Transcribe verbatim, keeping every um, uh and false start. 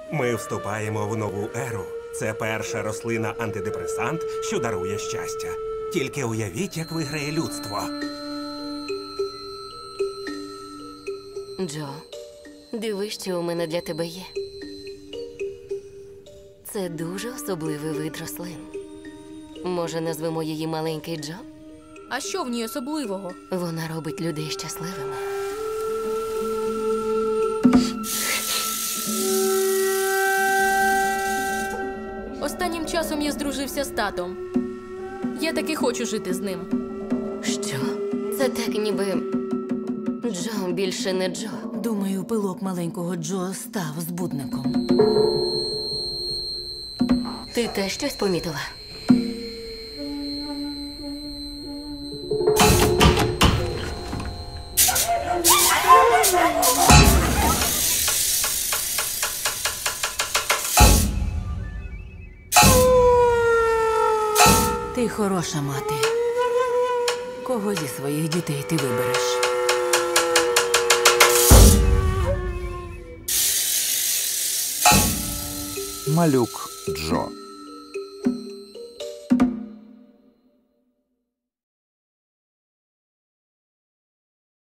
Ми вступаємо в нову еру. Це перша рослина-антидепресант, що дарує щастя. Тільки уявіть, як виграє людство. Джо, диви, що у мене для тебе є. Це дуже особливий вид рослин. Може, назвемо її маленький Джо? А що в ній особливого? Вона робить людей щасливими. Останнім часом я здружився з татом. Я таки хочу жити з ним. Що? Це так ніби... Джо більше не Джо. Думаю, пилок маленького Джо став збудником. Ти теж щось помітила? Ти хороша мати. Кого зі своїх дітей ти вибереш? Малюк Джо.